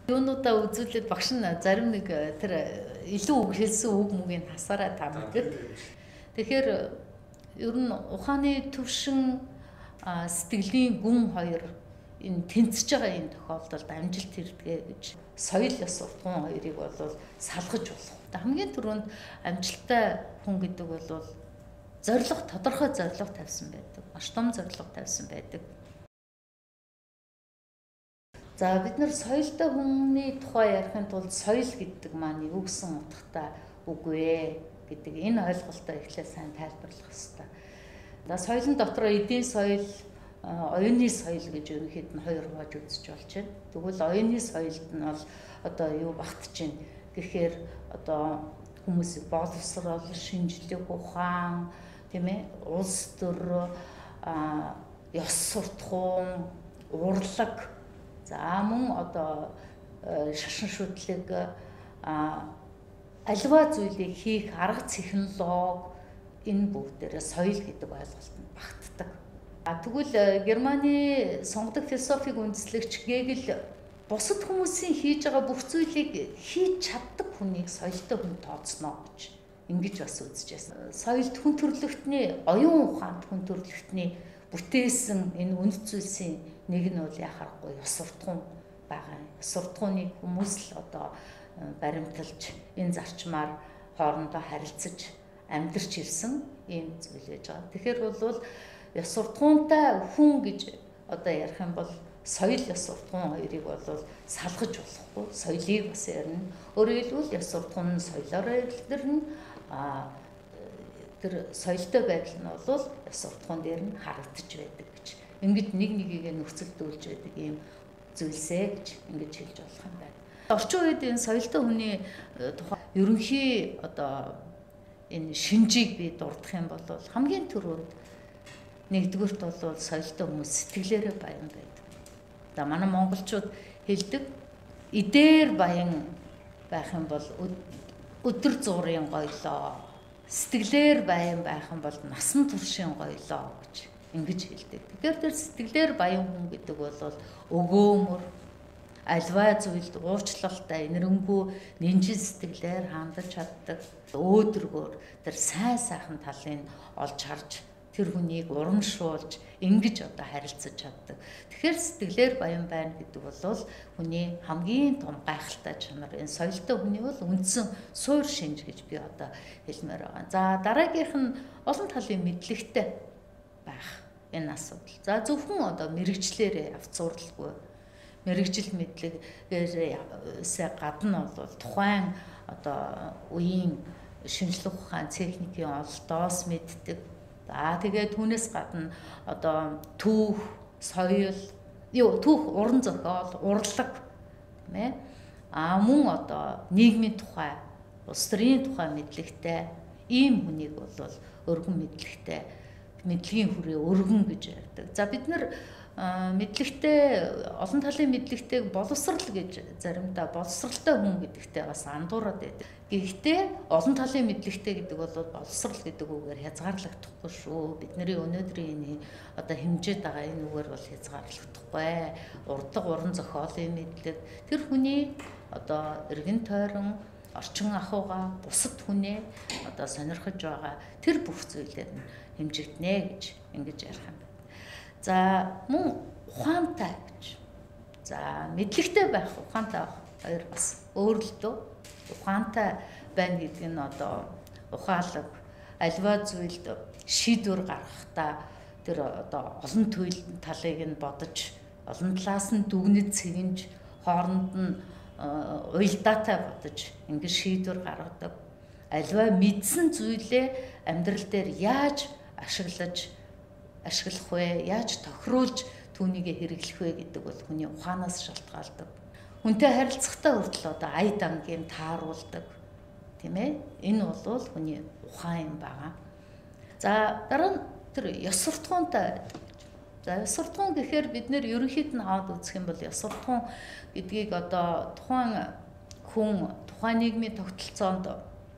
Юунуудаа үзүүлээд багш нь зарим нэг тэр илүү үг хэлсэн үг мөгийг хасаараа тамдаг. Тэгэхээр ер нь ухааны төвшин сэтгэлийн гүн хоёр энэ тэнцэж байгаа энэ тохиолдолд амжилт ирдэг гэж соёл ёс уртгун хоёрыг бол салгаж болох. Хамгийн түрүүнд амжилттай хүн гэдэг бол зорилго, тодорхой зорилго тавьсан байдаг. Маш том зорилго тавьсан байдаг. За бид нар соёлтой хүмүүний тухай ярихын тулд соёл гэдэг маань юу гэсэн утгатай үг вэ гэдэг энэ ойлголтоо эхлээд сайн тайлбарлах хэрэгтэй. За соёлын дотроо эдийн соёл, оюуны соёл гэж ерөнхийд нь хоёр хувааж үзэж болж байна. Тэгвэл оюуны соёлд нь бол одоо юу багтж байна гэхээр одоо хүмүүсийг боловсрол, шинжлэх ухаан, тийм ээ, улс төр, ёс суртахуун, урлаг, за мөн одоо шашин шүтлэг, аливаа зүйлийг хийх арга технологи энэ бүгдээрээ соёл гэдэг ойлголт нь багтдаг. Тэгвэл Германы сонгодог философиг үндэслэгч Гегель бусад хүмүүсийн хийж байгаа бүх зүйлийг хийж чаддаг хүнийг соёлтой хүн тооцноо гэж ингэж бас үзэж байсан. Соёлд хүн төрөлхтний, оюун ухаанд хүн төрөлхтний бүтээсэн энэ үнд зүйлсийн нэг нь бол яхахгүй ёс суртахуун байгаа. Ёс суртахууныг хүмүүс л одоо баримталж энэ зарчмаар хоорондоо харилцаж амьдарч ирсэн ийм зүйл байж байгаа. Тэгэхээр бол ёс суртахуунтай хүн гэж одоо ярих юм бол соёл ёс суртахуун хоёрыг бол салгаж болохгүй. Соёлыг бас ярина. Өөрөөр хэлбэл ёс суртахуун нь соёлоор эвлэрнэ. Тэр соёлтой байдал нь бол ёс суртахуун дээр нь харагдаж байдаг гэж. Ингэж нэг нэгийгээ нөхцөлдүүлж байдаг ийм зүйлсээ гэж ингэж хэлж болох юм байна. Орчин үед энэ соёлтой хүний тухай ерөнхий одоо энэ шинжийг би дурдах юм бол хамгийн түрүүнд нэгдүгürt бол соёлтой хүмүүс сэтгэлээрээ баян байдаг. За манай монголчууд хэлдэг идээр баян байх юм бол өдөр зуурын гоёлоо, сэтгэлээр баян байх юм бол насан туршийн гоёлоо гэж ингэж хэлдэг. Тэгэхээр тэр сэтгэлээр баян хүн гэдэг бол өгөөмөр, альва зүйлд уучлалтай, инэрэнгүү нинжин сэтгэлээр хандаж чаддаг, өөдрөгөөр тэр сайн сайхан талыг олж харж тэр хүнийг урамшуулж ингэж одоо харилцаж чаддаг. Тэгэхээр сэтгэлээр баян байна гэдэг бол хүний хамгийн том гайхалтай чанар. Энэ соёлтой хүний бол үндсэн суур шинж гэж би одоо хэлмээр байгаа. За дараагийнх нь олон талын мэдлэгтэй байх энэ асуудал. За зөвхөн одоо мэрэгчлэрээ авцууралгүй. Мэрэгжил мэдлэгээс гадна бол тухайн одоо үеийн шинжлэх ухаан техникийн олдоос мэддэг. За тэгээд түүнээс гадна одоо түүх, соёл, түүх, уран зохиол, урлаг тийм ээ. Мөн одоо нийгмийн тухай, улс төрийн тухай мэдлэгтэй ийм хүнийг бол өргөн мэдлэгтэй, мэдлэгийн хүрээ өргөн гэж ярьдаг. За бид нар мэдлэгтэй, олон талын мэдлэгтэйг боловсрал гэж заримдаа боловсралтай хүн гэдэгтээ бас андуураад байдаг. Гэхдээ олон талын мэдлэгтэй гэдэг бол боловсрал гэдэг үгээр хязгаарлагдахгүй шүү. Бидний өнөөдрийн одоо хэмжээд байгаа энэ үгээр бол хязгаарлагдахгүй. Урдлаг, уран зохиолын мэдлэг тэр хүний одоо эргэн тойрон орчин ахуйгаа бусад хүнээ одоо сонирхож байгаа тэр бүх зүйлээр нь хэмжигднэ гэж ингэж ярих юм. За мөн ухаантай гэж. За мэдлэгтэй байх, ухаантай байх хоёр бас өөр л дөө. Ухаантай байна гэдэг нь одоо ухаалаг, альва зүйлд шийдвэр гаргахдаа тэр одоо олон талыг нь бодож, олон талаас нь дүгнэж цэгнж, хооронд нь уялдаатай бодож ингэж шийдвэр гаргадаг. Альва мэдсэн зүйлээ амьдрал дээр яаж ашиглах вэ? Яаж тохируулж түүнийг хэрэглэх вэ гэдэг бол хүний ухаанаас шалтгаалдаг. Хүнтэй харилцахтаа хүртэл одоо ая дангийн тааруулдаг. Тийм ээ? Энэ бол хүний ухаан юм байна. За дараа нь тэр ёс суртахуунтай. За ёс суртахуун гэхээр бид нэр ерөнхийд нь аваад үзэх юм бол ёс суртахуун гэдгийг одоо тухайн хүн, тухайн нийгмийн тогтолцоонд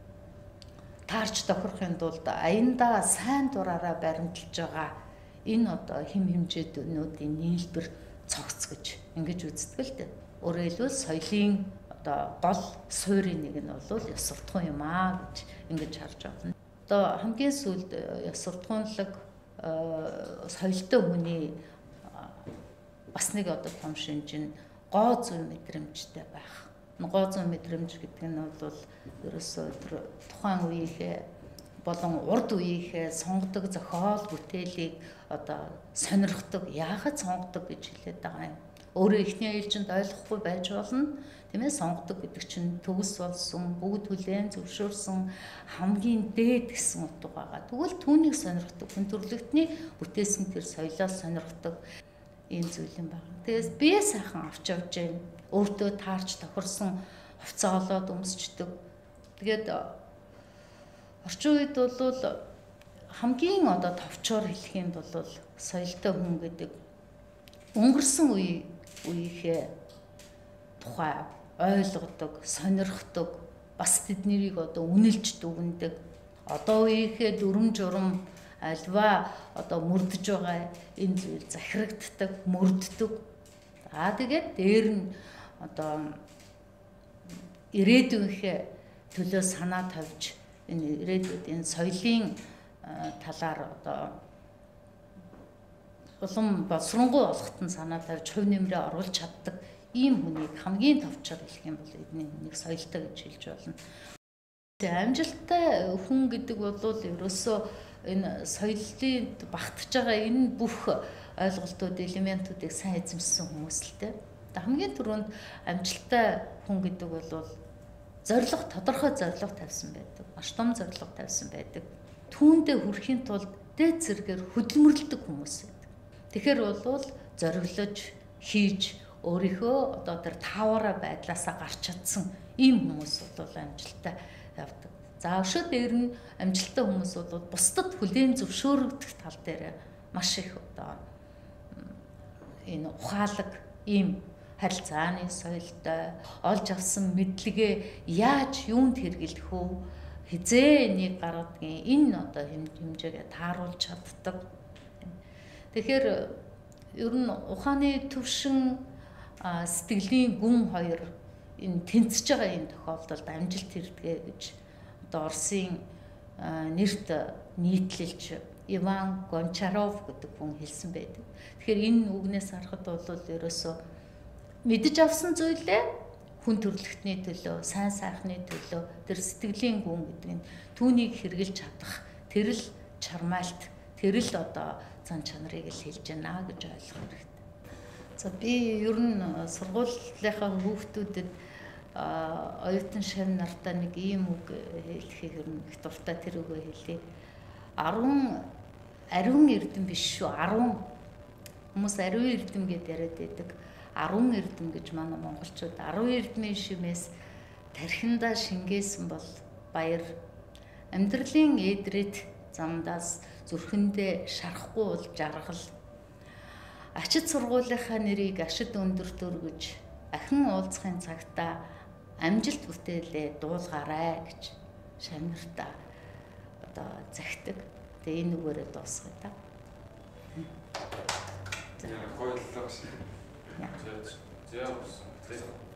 таарч тохирохын тулд аяндаа сайн дураараа баримталж байгаа энэ одоо хэм хэмжээднүүдийн нийлбэр цогц гэж ингэж үздэг л дээ. Өөрөөр хэлбэл соёлын одоо гол суурийн нэг нь бол ёс суртахуун юм аа гэж ингэж харж байна. Одоо хамгийн сүүлд ёс суртахуунлаг соёлтой хүний бас нэг одоо том шинж нь гоо зүй мэдрэмжтэй байх. Гоо зүй мэдрэмж гэдэг нь бол ерөөсөө тэр тухайн үеийнхээ болон урд үеийнхээ сонгодог зохиол бүтээлийг одоо сонирхдог, яагаад сонгодог гэж хэлээд байгаа юм. Өөрөө эхний ээлжинд ойлгохгүй байж болно. Тийм ээ, сонгодог гэдэг чинь төгс болсон, бүгд хүлээн зөвшөөрсөн хамгийн дээд гэсэн утга байгаа. Тэгвэл түүнийг сонирхдаг, хүн төрөлхтний бүтээсэн тэр соёлоо сонирхдаг ийм зүйл юм байна. Тэгээс бие сайхан авч явж байна. Өөртөө таарч тохирсон хувцас олоод өмсчдөг. Тэгээд орчин үед бол хамгийн одоо товчоор хэлэх юм бол соёлтой хүн гэдэг өнгөрсөн үеийнхээ тухай ойлгодог, сонирхдог, бас тэднийг одоо үнэлж дүгнэдэг. Одоо үеийнхээ дүрм журм альва одоо мөрдөж байгаа энэ зүйл захирагддаг, мөрддөг. Тэгээд дээр нь одоо ирээдүйнхээ төлөө санаа тавьж энэ ирээдүйд энэ соёлын талаар одоо улам боловсронгуй болоход нь санаа тавьж хувь нэмрээ оруулж чаддаг ийм хүнийг хамгийн товчоор хэлэх юм бол эдний хүнийг соёлтой гэж хэлж болно. Амжилттай хүн гэдэг бол ерөөсөө энэ соёлын багтж байгаа энэ бүх ойлголтууд, элементүүдийг сайн эзэмшсэн хүмүүс л дээ. Хамгийн түрүүнд амжилттай хүн гэдэг бол зорилго, тодорхой зорилго тавьсан байдаг. Маш том зорилго тавьсан байдаг. Түүндээ хүрэхийн тулд дээд зэргээр хөдөлмөрлөдөг хүмүүс байдаг. Тэгэхээр бол зориглож, хийж өөрийнхөө одоо тэр тааваараа байдлаасаа гарч чадсан ийм хүмүүс бол амжилттай явдаг. За өшөө дээр нь амжилттай хүмүүс бол бусдад хүлээн зөвшөөрөгдөх тал дээр маш их одоо энэ ухаалаг ийм харилцааны соёлтой олж авсан мэдлэгээ яаж юунд хэрэглэх вэ? Хизээ энийг гаргадгийг энэ одоо хэмжээгээ тааруулж чаддаг. Тэгэхээр ер нь ухааны төвшин сэтгэлийн гүн хоёр энэ тэнцэж байгаа энэ тохиолдолд амжилт ирдэг гэж одоо Оросын нэрт нийтлэлж Иван Гончаров гэдэг хүн хэлсэн байдаг. Тэгэхээр энэ үгнээс харахад бол ерөөсөө мэдэж авсан зүйлээ хүн төрөлхтний төлөө, сайн сайхны төлөө тэр сэтгэлийн гүн гэдэг нь түүнийг хэрэгжилж чадах тэр л чармаалт, тэр л одоо зан чанарыг л хэлж байна гэж ойлгох хэрэгтэй. За би ер нь сургуулийнхаа хүүхдүүдэд оюутан шав нартаа нэг ийм үг хэлэхийг ер нь их дуртай тэр үгээ хэлье. 10 ариун эрдэм биш шүү. 10 хүмүүс ариун эрдэм гэдээ яриад байдаг. 10 эрдэм гэж манай монголчууд 10 эрдмийн шимээс тархиндаа шингээсэн бол баяр. Амьдралын эдрээд замдаас зүрхэндээ шарахгүй бол жаргал. Ачид сургуулийнхаа нэрийг ашид өндөртөр гэж ахин уулзахын цагтаа амжилт бүтээлээ дуулгаарай гэж шамнартаа одоо захидаг. Тэгээ энэ үгээрээ дуусгая та. Ja, goeie dag. Ja,